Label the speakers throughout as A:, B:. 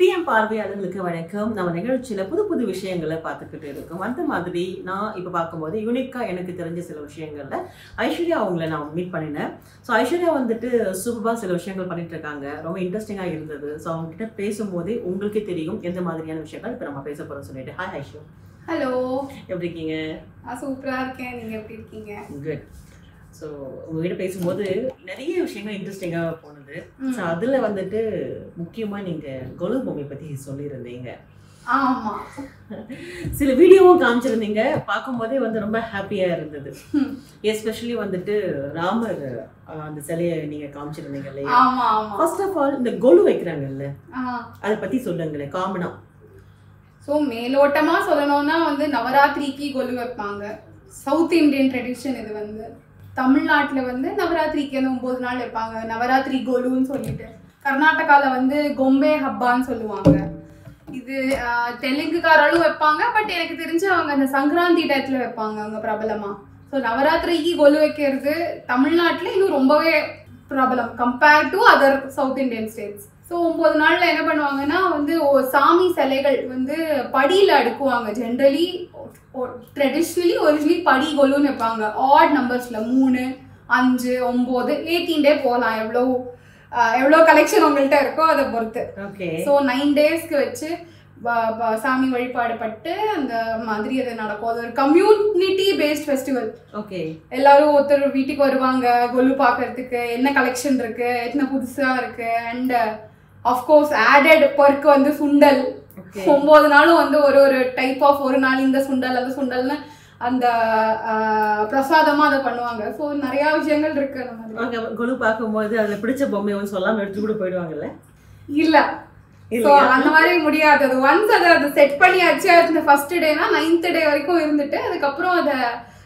A: PM பார்வையாளர்களுக்கு வணக்கம். நம்ம நிகழ்ச்சியில புது புது விஷயங்களை பார்த்துக்கிட்டு இருக்கோம். அந்த மாதிரி நான் இப்போ பார்க்கும்போது யூனிக்கா எனக்கு தெரிஞ்ச சில விஷயங்கள்ல ஐஸ்வர்யா அவங்கள நான் மீட் பண்ணினேன். ஸோ ஐஸ்வர்யா வந்துட்டு சூப்பராக சில விஷயங்கள் பண்ணிட்டு இருக்காங்க. ரொம்ப இன்ட்ரெஸ்டிங்காக இருந்தது. ஸோ அவங்க கிட்ட பேசும்போதே உங்களுக்கே தெரியும் எந்த மாதிரியான விஷயங்கள் இப்போ நம்ம பேச போறோம் சொல்லிட்டு. ஹாய் ஐஸ்வர்யா.
B: ஹலோ,
A: எப்படி இருக்கீங்க?
B: சூப்பரா இருக்கேன். நீங்க எப்படி இருக்கீங்க?
A: குட். ஸோ உங்ககிட்ட பேசும்போது நிறைய விஷயங்கள் இன்ட்ரெஸ்டிங்காக போனது. ஸோ அதில் வந்துட்டு முக்கியமாக நீங்கள் கொலு பொம்மை பற்றி சொல்லியிருந்தீங்க.
B: ஆமா,
A: சில வீடியோவும் காமிச்சிருந்தீங்க. பார்க்கும்போதே வந்து ரொம்ப ஹாப்பியாக இருந்தது. எஸ்பெஷலி வந்துட்டு ராமர் அந்த சிலையை நீங்கள் காமிச்சிருந்தீங்க இல்லையா?
B: ஆமா ஆமா.
A: ஃபர்ஸ்ட் ஆஃப் ஆல் இந்த கொலு வைக்கிறாங்கல்ல, அதை பற்றி சொல்லுங்களேன் காமனா.
B: ஸோ மேலோட்டமா சொல்லணும்னா வந்து நவராத்திரிக்கு கொலு வைப்பாங்க. சவுத் இந்தியன் ட்ரெடிஷன் இது. வந்து தமிழ்நாட்டில் வந்து நவராத்திரிக்கு வந்து 9 நாள் வைப்பாங்க. நவராத்திரி கொலுன்னு சொல்லிட்டு. கர்நாடகாவில் வந்து கொம்பே ஹப்பான்னு சொல்லுவாங்க. இது தெலுங்குக்காரர்களும் வைப்பாங்க. பட் எனக்கு தெரிஞ்சு அவங்க அந்த சங்கராந்தி டயத்தில் வைப்பாங்க அவங்க பிரபலமா. ஸோ நவராத்திரிக்கு கொலு வைக்கிறது தமிழ்நாட்டில் இன்னும் ரொம்பவே பிரபலம் compared to other South Indian states. So 9 நாளில் என்ன பண்ணுவாங்கன்னா வந்து சாமி சிலைகள் வந்து படியில் அடுக்குவாங்க. ஜென்ரலி ட்ரெடிஷ்னலி ஒரிஜினலி படி கொலுன்னு வைப்பாங்க. ஆட் நம்பர்ஸில் 3, 5, 9 18 போகலாம். எவ்வளோ கலெக்ஷன் உங்கள்கிட்ட இருக்கோ அதை பொறுத்து. ஸோ 9 டேஸ்க்கு வச்சு சாமி வழிபாடு பட்டு அந்த மாதிரி அது நடக்கும். அது ஒரு கம்யூனிட்டி பேஸ்ட் ஃபெஸ்டிவல்.
A: ஓகே,
B: எல்லாரும் ஒருத்தர் வீட்டுக்கு வருவாங்க கொலு பார்க்கறதுக்கு. என்ன கலெக்ஷன் இருக்கு, என்ன புதுசா இருக்கு. அண்ட் அஃப்கோர்ஸ் ஆடட் பர்க்கு வந்து சுண்டல். 9 நாளும் வந்து ஒரு டைப் ஆஃப், ஒரு நாள் இந்த சுண்டல் அந்த சுண்டல்னு அந்த பிரசாதமா அதை பண்ணுவாங்க. ஸோ நிறைய விஷயங்கள் இருக்கு.
A: அங்க கொலு பார்க்கும்போது அதுல பிடிச்ச பொம்மையை வந்து சொல்லாம எடுத்து கூட போயிடுவாங்கல்ல?
B: இல்ல, அந்த மாதிரி முடியாது. அது ஒன்ஸ் அதை செட் பண்ணியாச்சு. அந்த ஃபர்ஸ்ட் டேனா 9th டே வரைக்கும் இருந்துட்டு அதுக்கப்புறம் அதை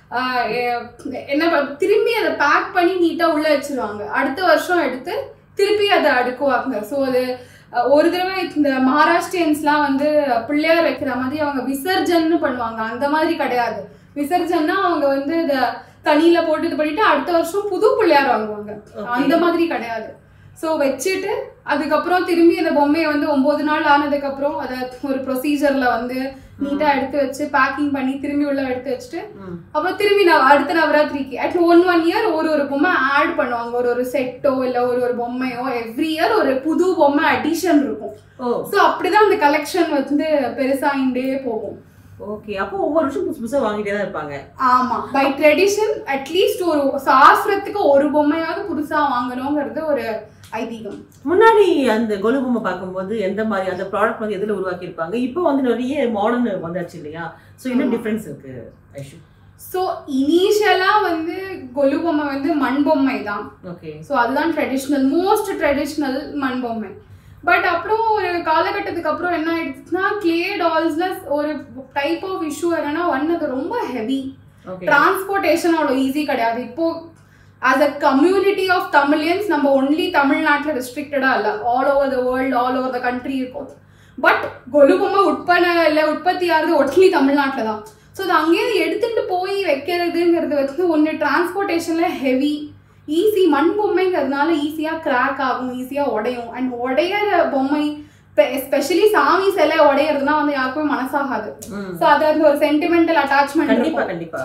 B: என்ன திரும்பி அதை பேக் பண்ணி நீட்டா உள்ள வச்சிருவாங்க. அடுத்த வருஷம் எடுத்து திருப்பி அதை அடுக்குவாங்க. ஸோ அது ஒரு தடவை இந்த மகாராஷ்டிரியன்ஸ்லாம் வந்து பிள்ளையார் வைக்கிற மாதிரி அவங்க விசர்ஜன்னு பண்ணுவாங்க. அந்த மாதிரி கிடையாது. விசர்ஜன்னா அவங்க வந்து இதை தண்ணியில போட்டு இது பண்ணிட்டு அடுத்த வருஷம் புது பிள்ளையார் வாங்குவாங்க. அந்த மாதிரி கிடையாது. ஸோ வச்சுட்டு அதுக்கப்புறம் திரும்பி அந்த பொம்மையை வந்து 9 நாள் ஆனதுக்கப்புறம் அதை ஒரு ப்ரொசீஜர்ல வந்து நீட்டா எடுத்து வச்சு பேக்கிங் பண்ணி திரும்பி உள்ள எடுத்து வச்சுட்டு அப்புறம் திரும்பி அடுத்த நவராத்திரிக்கு அட் ஒன் இயர் ஒரு பொம்மை ஆட் பண்ணுவாங்க. ஒரு செட்டோ இல்லை ஒரு பொம்மையோ எவ்ரி இயர் ஒரு புது பொம்மை அடிஷன் இருக்கும். ஸோ அப்படிதான் அந்த கலெக்ஷன் வந்து பெருசாகிட்டே போகும்.
A: ஓகே, அப்போ ஒவ்வொரு வருஷம் புதுசு புதுசாக வாங்கிட்டே தான் இருப்பாங்க.
B: ஆமா, பை ட்ரெடிஷன் அட்லீஸ்ட் ஒரு சாஸ்திரத்துக்கு ஒரு பொம்மையாவது புதுசா வாங்கணுங்கிறது ஒரு ஐதீகம்.
A: முன்னாடி அந்த கொலு பொம்மை பார்க்கும்போது எந்த மாதிரி அந்த ப்ராடக்ட் வந்து எதில் உருவாக்கி இருப்பாங்க? இப்போ வந்து நிறைய மாடர்ன் வந்தாச்சு இல்லையா? ஸோ என்ன டிஃப்ரென்ஸ் இருக்கு ஐஷு?
B: ஸோ இனிஷியலா வந்து கொலு பொம்மை வந்து மண் பொம்மை தான்.
A: ஓகே,
B: ஸோ அதுதான் ட்ரெடிஷ்னல், மோஸ்ட் ட்ரெடிஷ்னல் மண் பொம்மை. பட் அப்புறம் ஒரு காலகட்டத்துக்கு அப்புறம் என்ன ஆயிடுச்சுன்னா கிளே டால்ஸ்ல ஒரு டைப் ஆஃப் இஷ்யூ என்னன்னா அது ரொம்ப ஹெவி. டிரான்ஸ்போர்டேஷன் அவ்வளோ ஈஸி கிடையாது. இப்போ as a community of Tamilians நம்ம ஒன்லி தமிழ்நாட்டில் ரெஸ்ட்ரிக்டடா இல்லை, all over the world, all over the country இருக்கும். பட் கொலு பொம்மை உற்பத்தி ஆகுது ஒன்லி தமிழ்நாட்டில் தான். ஸோ அது அங்கேயே எடுத்துட்டு போய் வைக்கிறதுங்கிறது வந்து ஒன்று டிரான்ஸ்போர்டேஷன்ல ஹெவி. ஈஸி மண் பொம்மைங்கிறதுனால ஈஸியாக கிராக் ஆகும், ஈஸியாக உடையும். அண்ட் உடையிற பொம்மை எஸ்பெஷலி சாமி சிலை உடையிறதுனா வந்து யாருக்குமே மனசாகாது. ஸோ அது வந்து ஒரு சென்டிமெண்டல் அட்டாச்மெண்ட்.
A: கண்டிப்பா.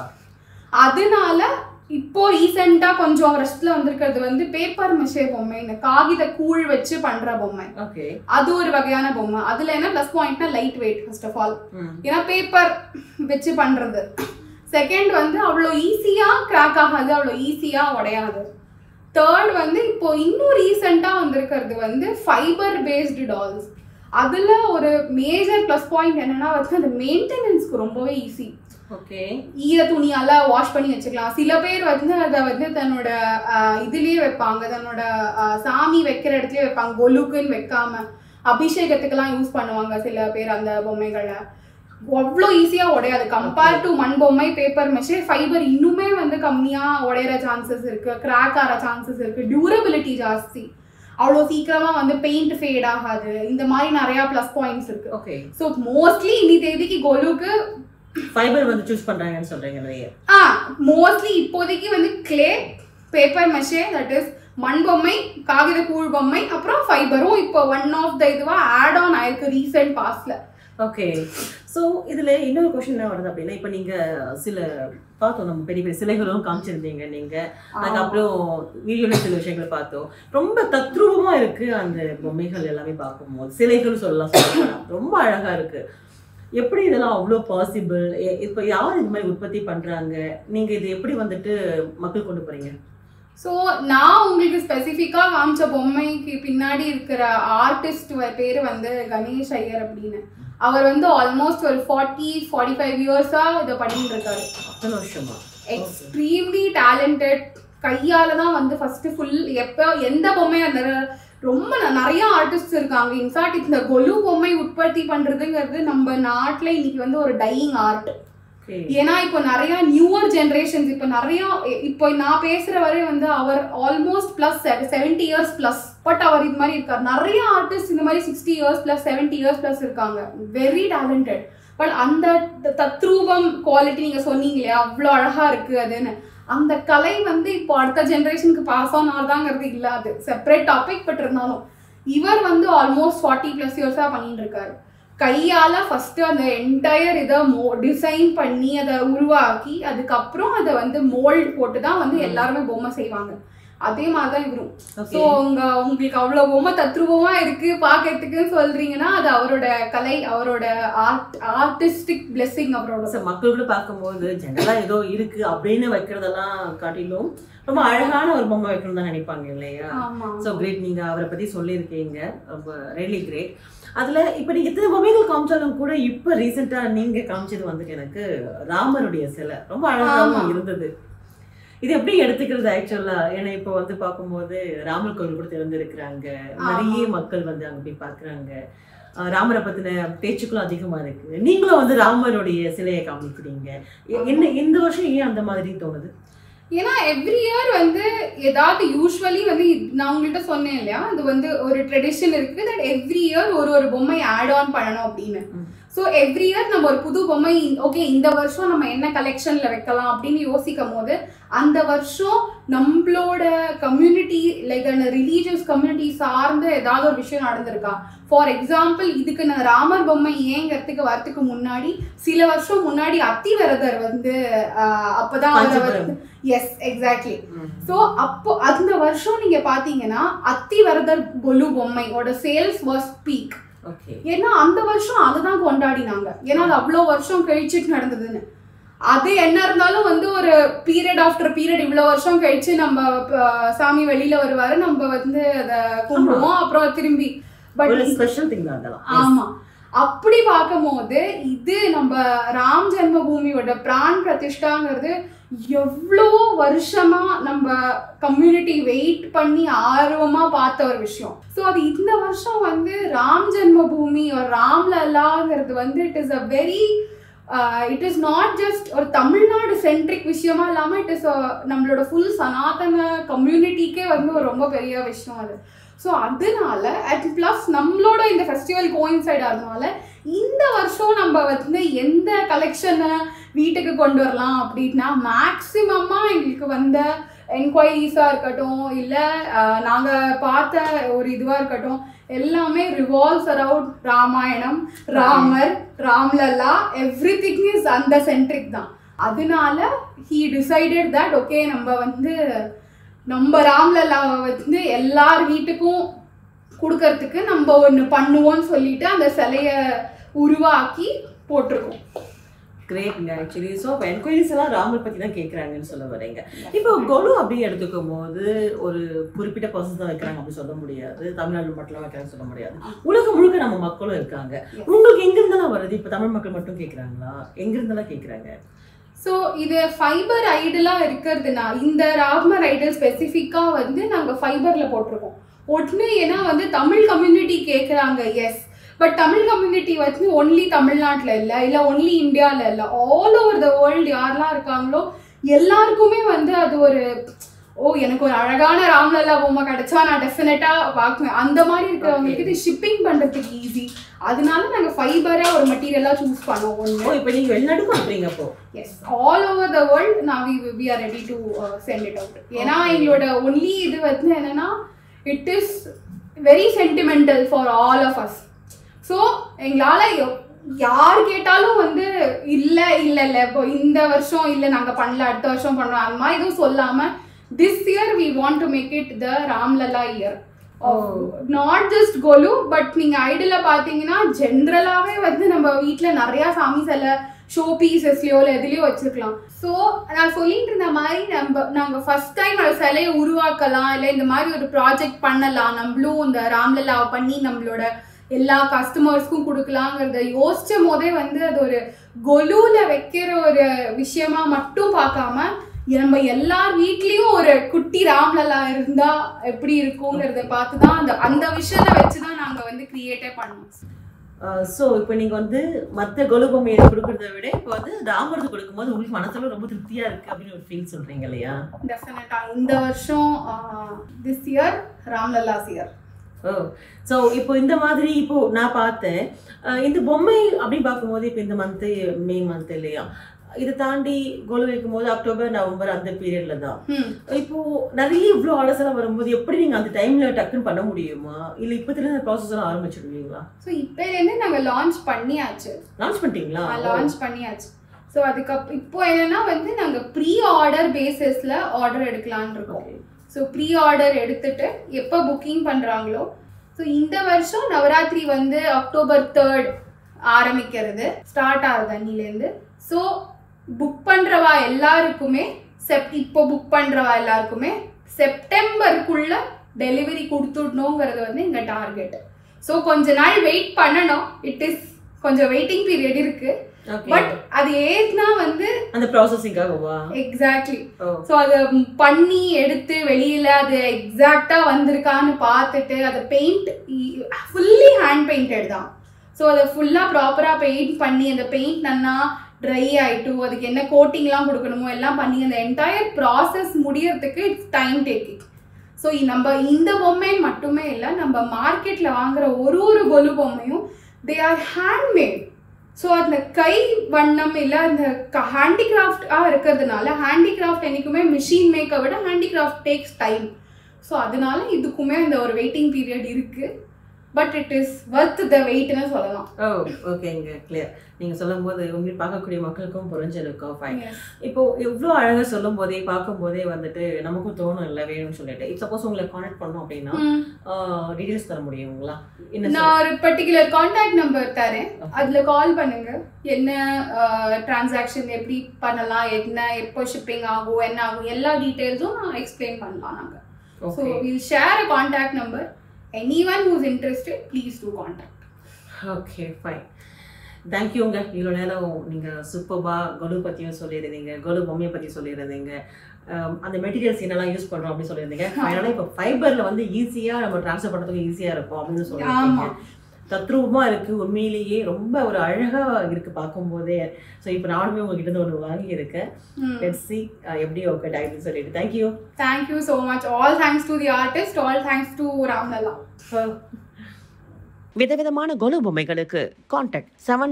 B: அதனால இப்போ ரீசெண்டா கொஞ்சம் ரெஸ்ட்ல வந்திருக்கிறது வந்து பேப்பர் மெஷே பொம்மை, இந்த காகித கூழ் வச்சு பண்ற பொம்மை. அது ஒரு வகையான பொம்மை. அதுல என்ன பிளஸ் பாயிண்ட்னா light weight first of all, ஏன்னா பேப்பர் வச்சு பண்றது. செகண்ட் வந்து அவ்வளோ ஈஸியா கிராக் ஆகாது, அவ்வளோ ஈஸியா உடையாது. தேர்ட் வந்து இப்போ இன்னும் ரீசெண்டா வந்திருக்கிறது வந்து ஃபைபர் பேஸ்டு டால்ஸ். அதுல ஒரு மேஜர் பிளஸ் பாயிண்ட் என்னன்னா வந்து அந்த மெயின்டெனன்ஸ்க்கு ரொம்பவே ஈஸி. ஈர துணியால வாஷ் பண்ணி வச்சுக்கலாம். சில பேர் வந்து அதை வந்து தன்னோட இதுலயே வைப்பாங்க, தன்னோட சாமி வைக்கிற இடத்துலயே வைப்பாங்க, கொலுக்குன்னு வைக்காம அபிஷேகத்துக்கெல்லாம் யூஸ் பண்ணுவாங்க சில பேர் அந்த பொம்மைகளை. அவ்வளோ ஈஸியா உடையாது கம்பேர் டு மண் பொம்மை. பேப்பர் மெஷே ஃபைபர் இன்னுமே வந்து கம்மியா உடையிற சான்சஸ் இருக்கு, கிராக் ஆகிற சான்சஸ் இருக்கு, டியூரபிலிட்டி ஜாஸ்தி, அவ்வளோ சீக்கிரமா வந்து பெயிண்ட் ஃபேட் ஆகாது. இந்த மாதிரி நிறைய பிளஸ் பாயிண்ட்ஸ் இருக்கு. ஸோ மோஸ்ட்லி இன்னி தேதிக்கு கொலுக்கு
A: ஃபைபர் வந்து சூஸ் பண்றாங்கன்னு சொல்றீங்க நிறைய.
B: மோஸ்ட்லி இப்போதைக்கு வந்து clay paper mache, that is மண் பொம்மை, காகித கூழ் பொம்மை, அப்புறம் ஃபைபரும் இப்போ ஒன் ஆஃப் த இதுவா ஆட் ஆன் ஆயிருக்கு ரீசெண்ட் பாஸ்ட்ல.
A: ஓகே. ஸோ இதில் இன்னொரு கொஸ்டின் என்ன வருது அப்படின்னா, இப்போ நீங்கள் சில பார்த்தோம், நம்ம பெரிய பெரிய சிலைகளும் காமிச்சிருந்தீங்க நீங்கள், அதுக்கப்புறம் வீடியோவில் சில விஷயங்களை பார்த்தோம். ரொம்ப தத்ரூபமாக இருக்குது அந்த பொம்மைகள் எல்லாமே பார்க்கும்போது, சிலைகள் சொல்லலாம் ரொம்ப அழகாக இருக்குது. எப்படி இதெல்லாம் அவ்வளோ பாசிபிள்? இப்போ யார் இது மாதிரி உற்பத்தி பண்ணுறாங்க? நீங்கள் இது எப்படி வந்துட்டு மக்கள் கொண்டு போகிறீங்க?
B: ஸோ நான் உங்களுக்கு ஸ்பெசிஃபிக்காக காமிச்ச பொம்மைக்கு பின்னாடி இருக்கிற ஆர்டிஸ்ட் பேர் வந்து கணேஷ் ஐயர் அப்படின்னு. அவர் வந்து ஆல்மோஸ்ட் ஒரு 40-45 இயர்ஸா இதை பண்ணிட்டு இருக்காரு. Extremely talented. கையால தான் வந்து ஃபர்ஸ்ட் ஃபுல் எப்போ எந்த பொம்மையா இருந்தாலும் ரொம்ப நிறைய ஆர்டிஸ்ட் இருக்காங்க. இன்ஃபேக்ட் இந்த கொலு பொம்மை உற்பத்தி பண்றதுங்கிறது நம்ம நாட்டில் இன்னைக்கு வந்து ஒரு டையிங் ஆர்ட். ஏன்னா இப்போ நிறைய நியூவர் ஜென்ரேஷன்ஸ் இப்போ நான் பேசுற வரை வந்து அவர் almost plus 70 years plus. But அவர் இது மாதிரி இருக்காரு. நிறைய ஆர்டிஸ்ட் இந்த மாதிரி 60 இயர்ஸ் பிளஸ் 70 இயர்ஸ் பிளஸ் இருக்காங்க. Very talented. பட் அந்த தத்ரூபம் குவாலிட்டி நீங்க சொன்னீங்க இல்லையா, அவ்வளோ அழகா இருக்கு அதுன்னு, அந்த கலை வந்து இப்போ அடுத்த ஜென்ரேஷனுக்கு பாஸ் ஆன் ஆகுதாங்கிறது இல்லை, அது செப்பரேட் டாபிக். பட் இருந்தாலும் இவர் வந்து ஆல்மோஸ்ட் 40+ இயர்ஸா பண்ணிட்டு இருக்காரு. கையால ஃபர்ஸ்ட் அந்த என்டையர் இதை டிசைன் பண்ணி அதை உருவாக்கி அதுக்கப்புறம் அதை வந்து மோல்ட் போட்டு தான் வந்து எல்லாருமே பொம்மை செய்வாங்க. அதே மாதிரிதான் இவரும். ஸோ உங்களுக்கு அவ்வளவு பொம்மை தத்ரூபமா இருக்கு பாக்கிறதுக்கு சொல்றீங்கன்னா அது அவரோட கலை, அவரோட ஆர்டிஸ்டிக் பிளெஸிங் அவரோட.
A: மக்களோட பார்க்கும்போது ஜெனரலா ஏதோ இருக்கு அப்படின்னு வைக்கிறதெல்லாம் காட்டிலும் ரொம்ப அழகான ஒரு பொம்மை வைக்கணும் தான் நினைப்பாங்க இல்லையா? ஸோ கிரேட், நீங்க அவரை பத்தி சொல்லியிருக்கீங்க, ரொம்ப ரியலி கிரேட். அதுல இப்ப நீங்க இத்தனை பொம்மைகள் காமிச்சாலும் கூட இப்ப ரீசெண்டா நீங்க காமிச்சது வந்துட்டு எனக்கு ராமருடைய சிலை ரொம்ப அழகாகவும் இருந்தது. இது எப்படி எடுத்துக்கிறது ஆக்சுவலா? ஏன்னா இப்போ வந்து பார்க்கும்போது ராமர் கோவில் கூட திறந்திருக்கிறாங்க, நிறைய மக்கள் வந்து அங்க போய் பாக்குறாங்க, ராமரை பத்தின பேச்சுக்களும் அதிகமா இருக்கு. நீங்களும் வந்து ராமருடைய சிலையை காமிக்கிறீங்க, என்ன இந்த வருஷம் ஏன் அந்த மாதிரி தோணுது?
B: ஏன்னா எவ்ரி இயர் வந்து ஏதாவது யூஸ்வலி வந்து நான் உங்கள்கிட்ட சொன்னேன் இல்லையா, அது வந்து ஒரு ட்ரெடிஷன் இருக்கு தட் எவ்ரி இயர் ஒரு பொம்மை ஆட் ஆன் பண்ணணும் அப்படின்னு. ஸோ எவ்ரி இயர் நம்ம ஒரு புது பொம்மை, ஓகே இந்த வருஷம் நம்ம என்ன கலெக்ஷன்ல வைக்கலாம் அப்படின்னு யோசிக்கும் போது அந்த வருஷம் நம்மளோட கம்யூனிட்டி லைக் அந்த ரிலீஜியஸ் கம்யூனிட்டி சார்ந்த ஏதாவது ஒரு விஷயம் நடந்திருக்கா. ஃபார் எக்ஸாம்பிள் இதுக்கு நான் ராமர் பொம்மை ஏங்கிறதுக்கு வரத்துக்கு முன்னாடி சில வருஷம் முன்னாடி அத்திவரதர் வந்து அப்பதான் அவர் வந்து எஸ் எக்ஸாக்ட்லி. ஸோ அப்போ அந்த வருஷம் நீங்க பாத்தீங்கன்னா அத்திவரதர் கொலு பொம்மையோட சேல்ஸ் வாஸ் பீக். ஏன்னா அந்த வருஷம் அதுதான் கொண்டாடினாங்க, ஏன்னா அது அவ்வளோ வருஷம் கழிச்சுட்டு நடந்ததுன்னு. அது என்ன இருந்தாலும் வந்து ஒரு பீரியட் ஆஃப்டர் பீரியட் இவ்வளோ வருஷம் கழிச்சு நம்ம சாமி வெளியில வருவாரு, நம்ம வந்து அதை கும்பிடுவோம், அப்புறம் திரும்பி. பட்
A: ஸ்பெஷல் திங் தான்.
B: ஆமா, அப்படி பார்க்கும் போது இது நம்ம ராம் ஜென்மபூமியோட பிரான் பிரதிஷ்டாங்கிறது எவ்வளோ வருஷமா நம்ம கம்யூனிட்டி வெயிட் பண்ணி ஆர்வமா பார்த்த ஒரு விஷயம். ஸோ அது இந்த வருஷம் வந்து ராம் ஜென்மபூமி ஒரு ராம்லல்லாங்கிறது வந்து இட் இஸ் நாட் ஜஸ்ட் ஒரு தமிழ்நாடு சென்ட்ரிக் விஷயமா இல்லாம இட் இஸ் நம்மளோட ஃபுல் சனாதன கம்யூனிட்டிக்கே வந்து ஒரு ரொம்ப பெரிய விஷயம் அது. ஸோ அதனால அட் பிளஸ் நம்மளோட இந்த ஃபெஸ்டிவல் கோயின்சைட் ஆகிறதுனால இந்த வருஷம் நம்ம வந்து எந்த கலெக்ஷனை வீட்டுக்கு கொண்டு வரலாம் அப்படின்னா மேக்சிமமா எங்களுக்கு வந்த என்கொயரிஸா இருக்கட்டும் இல்லை நாங்கள் பார்த்த ஒரு இதுவாக இருக்கட்டும் எல்லாமே revolves around Ramayanam, Ramar, Ramlalla, everything is அந்த சென்ட்ரிக் தான். அதனால ஹீ டிசைடட் தட் ஓகே நம்ம ராம்லல்லாவை வந்து எல்லார் வீட்டுக்கும் கொடுக்கறதுக்கு நம்ம ஒன்று பண்ணுவோம்னு சொல்லிட்டு அந்த சிலையை உருவாக்கி போட்டிருக்கோம்.
A: கிரேட்ங்க ஆக்சுவலி. ஸோ இப்போ என்கொயரிஸ் எல்லாம் ராமர் பற்றி தான் கேட்குறாங்கன்னு சொல்ல வரீங்க. இப்போ கொலு அப்படின்னு எடுத்துக்கும் போது ஒரு குறிப்பிட்ட பர்சன் தான் வைக்கிறாங்க அப்படி சொல்ல முடியாது, தமிழ்நாடு மட்டும் வைக்கிறாங்கன்னு சொல்ல முடியாது, உலகம் முழுக்க நம்ம மக்களும் இருக்காங்க. உங்களுக்கு எங்கிருந்தெல்லாம் வருது? இப்போ தமிழ் மக்கள் மட்டும் கேட்குறாங்களா, எங்கிருந்தெல்லாம் கேட்குறாங்க?
B: ஸோ இது ஃபைபர் ஐடலாக இருக்கிறதுனா இந்த ராமர் ஐடல் ஸ்பெசிஃபிக்காக வந்து நாங்கள் ஃபைபரில் போட்டிருக்கோம் ஒன்று. ஏன்னா வந்து தமிழ் கம்யூனிட்டி கேட்குறாங்க, எஸ். பட் தமிழ் கம்யூனிட்டி வந்து ஒன்லி தமிழ்நாட்டில் இல்லை ஒன்லி இந்தியாவில் இல்லை, ஆல் ஓவர் த வேர்ல்டு யாரெல்லாம் இருக்காங்களோ எல்லாருக்குமே வந்து அது ஒரு எனக்கு ஒரு அழகான ராம்லல்லா பொம்மை கிடைச்சா நான் டெஃபினட்டாக பார்க்குவேன். அந்த மாதிரி இருக்கிறவங்களுக்கு இது ஷிப்பிங் பண்ணுறதுக்கு ஈஸி. அதனால நாங்க ஃபைபரா ஒரு மெட்டீரியலா சூஸ் பண்ணோம் ஒன்னு.
A: இப்போ நீங்க வெளிநாட்டுக்கு அனுப்புறீங்க அப்போ?
B: Yes, all over the world now we are ready to send it out. ஏன்னா எங்களோட ஒன்லி இது வந்து என்னன்னா it is very sentimental for all of us. So எங்களால யார் கேட்டாலும் வந்து இல்லை இல்லை இல்லை இப்போ இந்த வருஷம் இல்லை நாங்கள் பண்ணல அடுத்த வருஷம் பண்ணுறோம் அந்த மாதிரி எதுவும் சொல்லாமல் this year we want to make it the Ramlala year. Not just Golu, but நீங்கள் ஐடியில் பார்த்தீங்கன்னா ஜென்ரலாகவே வந்து நம்ம வீட்டில் நிறையா சாமி சிலை ஷோ பீசஸ்லையோ இல்லை எதுலையோ வச்சுருக்கலாம். ஸோ நான் சொல்லிட்டு இருந்த மாதிரி நாங்கள் ஃபர்ஸ்ட் டைம் அந்த சிலையை உருவாக்கலாம், இல்லை இந்த மாதிரி ஒரு ப்ராஜெக்ட் பண்ணலாம், நம்மளும் இந்த ராம்லலாவை பண்ணி நம்மளோட எல்லா கஸ்டமர்ஸ்க்கும் கொடுக்கலாங்கிறத யோசிச்ச போதே வந்து அது ஒரு கொலுல வைக்கிற ஒரு விஷயமா மட்டும் பார்க்காம நம்ம எல்லார் வீட்லயும் ஒரு குட்டி ராம்லலா இருந்தா எப்படி இருக்குங்கிறத பார்த்துதான் அந்த விஷயத்தை வச்சுதான் நாங்க வந்து கிரியேட்டே பண்ணோம்.
A: ஸோ இப்போ நீங்கள் வந்து மற்ற கொலு பொம்மையை கொடுக்குறத விட இப்போ வந்து ராமருக்கு கொடுக்கும்போது உங்களுக்கு மனசுல ரொம்ப திருப்தியாக இருக்குது அப்படின்னு ஒரு ஃபீல் சொல்கிறீங்க இல்லையா?
B: டெஃபினட்டாக இந்த வருஷம் this year Ramlala's year.
A: So இப்போ இந்த மாதிரி இப்போ நான் பார்த்தேன் இந்த பொம்மை அப்படின்னு பார்க்கும்போது இப்போ இந்த மந்த்து மே மந்த் இல்லையா, இதை தாண்டி கொலு வைக்கும் போது அக்டோபர் நவம்பர் அந்த பீரியட்ல தான் இப்போ நிறைய இவ்வளோ ஆர்டர்ஸ் எல்லாம் வரும்போது எப்படி நீங்க அந்த டைம்ல டக்குன்னு பண்ண முடியுமா, இல்ல இப்பத்துல இந்த ப்ராசஸ் எல்லாம் ஆரம்பிச்சிடுவீங்களா?
B: ஸோ இப்போலேருந்து நாங்கள் லான்ச் பண்ணியாச்சு.
A: லான்ச் பண்ணிட்டீங்களா?
B: லான்ச் பண்ணியாச்சு. ஸோ அதுக்கப்புறம் இப்போ என்னன்னா வந்து நாங்கள் ப்ரீ ஆர்டர் பேசிஸ்ல ஆர்டர் எடுக்கலான் இருக்கோம். ஸோ ப்ரீ ஆர்டர் எடுத்துட்டு எப்போ புக்கிங் பண்ணுறாங்களோ, ஸோ இந்த வருஷம் நவராத்திரி வந்து அக்டோபர் 3rd ஆரம்பிக்கிறது ஸ்டார்ட் ஆகுது அன்னிலேருந்து. ஸோ புக் பண்ணுறவா எல்லாருக்குமே இப்போ புக் பண்ணுறவா எல்லாருக்குமே செப்டம்பருக்குள்ள டெலிவரி கொடுத்துடணுங்கிறது வந்து எங்கள் டார்கெட். ஸோ கொஞ்ச நாள் வெயிட் பண்ணணும், இட் இஸ் கொஞ்சம் வெயிட்டிங் பீரியட் இருக்கு. பட் அது ஏன்னா வந்து அந்த ப்ராசஸிங்காகவா? எக்ஸாக்ட்லி. ஸோ அதை பண்ணி எடுத்து வெளியில அது எக்ஸாக்டா வந்திருக்கான்னு பார்த்துட்டு அதை பெயிண்ட் ஃபுல்லி ஹேண்ட் பெயிண்டட் தான். ஸோ அதை ஃபுல்லாக ப்ராப்பராக பெயிண்ட் பண்ணி அந்த பெயிண்ட் நல்லா ட்ரை ஆகிட்டு அதுக்கு என்ன கோட்டிங்லாம் கொடுக்கணுமோ எல்லாம் பண்ணி அந்த என்டையர் ப்ராசஸ் முடியறதுக்கு இட்ஸ் டைம் டேக்கிங். ஸோ நம்ம இந்த பொம்மை மட்டுமே இல்லை, நம்ம மார்க்கெட்டில் வாங்குற ஒரு கொலு பொம்மையும் தே ஆர் ஹேண்ட்மேட். ஸோ அந்த கை வண்ணம் இல்லை அந்த ஹேண்டிகிராஃப்டாக இருக்கிறதுனால, ஹேண்டிகிராஃப்ட் என்றைக்குமே மிஷின் மேக்கை விட ஹேண்டிகிராஃப்ட் டேக்ஸ் டைம். ஸோ அதனால இதுக்குமே அந்த ஒரு வெயிட்டிங் பீரியட் இருக்குது. But it is worth the வெயிட்னு சொல்லலாம்.
A: ஓகேங்க, கிளியர். நீங்கள் சொல்லும் போது உங்களுக்கு பார்க்கக்கூடிய மக்களுக்கும் புரிஞ்சிருக்கும். ஃபைன். இப்போ எவ்வளோ அழகாக சொல்லும் போதே பார்க்கும்போதே வந்துட்டு நமக்கும் தோணும் இல்லை வேணும்னு சொல்லிட்டு. இப்போ சப்போஸ் உங்களை கான்டாக்ட் பண்ணோம் அப்படின்னா டீடைல்ஸ் தர முடியுங்களா?
B: நான் ஒரு பர்டிகுலர் கான்டாக்ட் நம்பர் தரேன், அதில் கால் பண்ணுங்க. என்ன டிரான்சாக்ஷன் எப்படி பண்ணலாம், என்ன எப்போ ஷிப்பிங் ஆகும், என்ன ஆகும், எல்லா டீட்டெயில்ஸும் நான் எக்ஸ்பிளைன் பண்ணலாம் நாங்கள். So will share a contact number. Anyone who's interested, please do contact.
A: Okay, fine. Thank you. இவ்வளோ நேரம் நீங்கள் சூப்பராக கொலு பற்றியும் சொல்லியிருந்தீங்க, கொலு பொம்மையை பற்றி சொல்லியிருந்தீங்க, அந்த மெட்டீரியல்ஸ் என்னெல்லாம் யூஸ் பண்ணுறோம் அப்படின்னு சொல்லியிருந்தீங்க. ஃபைனலாக இப்போ ஃபைபரில் வந்து ஈஸியாக நம்ம ட்ரான்ஸ்ஃபர் பண்ணுறதுக்கு ஈஸியாக இருக்கும் அப்படின்னு சொல்லியிருக்கீங்க. தத்ரூபமாக இருக்குது, உண்மையிலேயே ரொம்ப ஒரு அழகாக இருக்குது பார்க்கும்போதே. ஸோ இப்போ நானுமே உங்ககிட்ட இருந்து ஒன்று வாங்கியிருக்கேன். லெட்ஸ் see எப்படி ஓகே டைட்டில் சொல்லிட்டு. Thank you
B: so much. All thanks to the artist, all thanks to Ramlala.
A: விதவிதமான கொலு பொம்மைகளுக்கு கான்டாக்ட்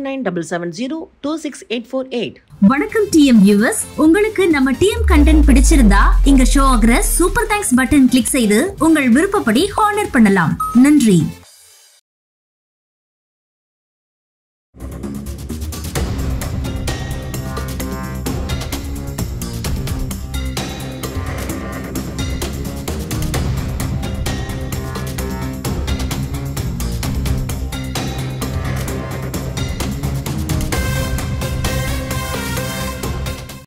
A: 7977026848.
C: வணக்கம் டிஎம் வியூவர்ஸ், உங்களுக்கு நம்ம டிஎம் கண்டென்ட் பிடிச்சிருந்தா இங்க ஷோ ஆகிற சூப்பர் தேங்க்ஸ் பட்டன் கிளிக் செய்து உங்கள் விருப்பப்படி ஹானர் பண்ணலாம். நன்றி.